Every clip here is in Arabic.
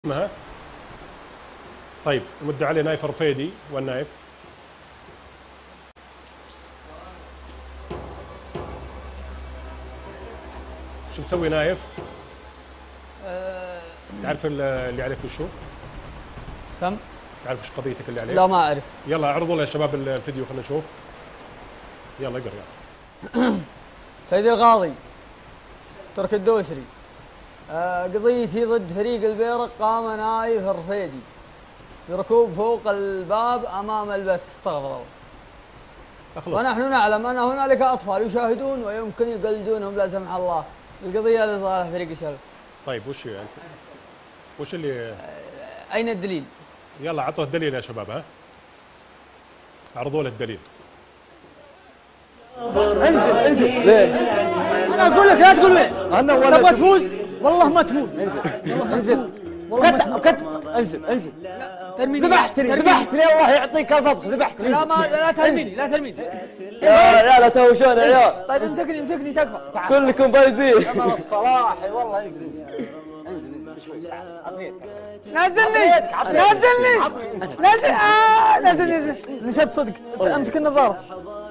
اسمها. طيب المدعي عليه نايف الرفيدي والنايف. شو مسوي نايف؟ تعرف اللي عليك وشو؟ كم؟ تعرف ايش قضيتك اللي عليك؟ لا ما اعرف. يلا اعرضوا لنا يا شباب الفيديو خلينا نشوف. يلا اقرا يلا. سيد القاضي ترك الدوسري، قضيتي ضد فريق البيرق. قام نايف الرفيدي بركوب فوق الباب امام البث. استغفر الله. اخلص. ونحن نعلم ان هنالك اطفال يشاهدون ويمكن يقلدونهم لا سمح الله. القضيه لصالح فريق الشباب. طيب وش هي انت؟ وش اللي اين الدليل؟ يلا عطوا الدليل يا شباب. ها اعرضوا له الدليل. انزل انزل. ليه؟ انا اقول لك لا تقول وين. انا ولا تبغى تفوز؟ والله ما تفوز. انزل انزل. كت انزل انزل. ترميني. ذبحتني الله يعطيك الفضل. ذبحتني. لا ترميني لا ترميني. يا عيال تهوشون يا عيال. طيب امسكني تكفى. كلكم بايزين. كمال الصلاح والله. انزل انزل بشوي عطني نزلني نسيت صدق. امسك النظاره.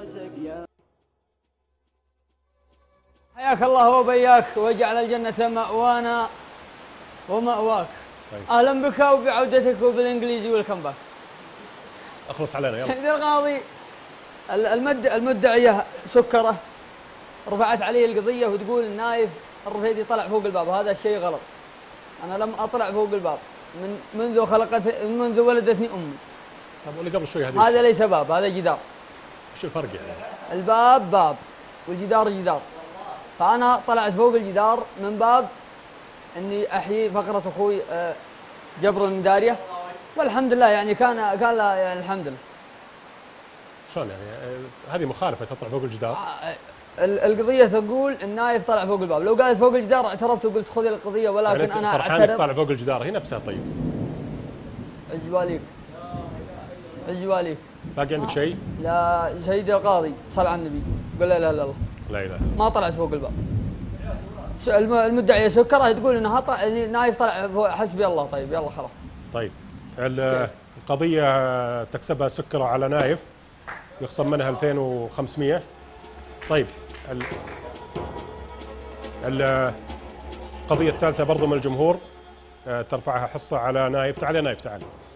حياك الله وبياك وجعل الجنة مأوانا ومأواك. طيب. أهلا بك وبعودتك وبالإنجليزي والكمباك. اخلص علينا يلا. سيد القاضي، المدعية سكرة رفعت عليه القضية وتقول النايف الرفيدي طلع فوق الباب. هذا الشيء غلط. أنا لم أطلع فوق الباب منذ ولدتني أمي. طب واللي قبل شوي هذه هذا ليس باب، هذا جدار. شو الفرق يعني؟ الباب باب والجدار جدار. فأنا طلعت فوق الجدار من باب إني أحيي فقرة أخوي جبر المدارية، والحمد لله يعني كان لا يعني الحمد لله. شلون يعني؟ هذه مخالفة تطلع فوق الجدار؟ القضية تقول النايف طلع فوق الباب. لو قالت فوق الجدار اعترفت وقلت خذي القضية، ولكن يعني أنا فرحان أعترف. طلع فوق الجدار هي نفسها. طيب عجواليك عجواليك. باقي عندك شيء؟ لا سيدي القاضي صل على النبي قل لا إله إلا الله. لا اله الا الله. ما طلعت فوق الباب. المدعية سكرة تقول انها نايف طلع فوق. حسبي الله. طيب يلا خلاص. طيب القضية تكسبها سكرة على نايف، يخصم منها 2500. طيب القضية الثالثة برضو من الجمهور، ترفعها حصة على نايف. تعال يا نايف تعال.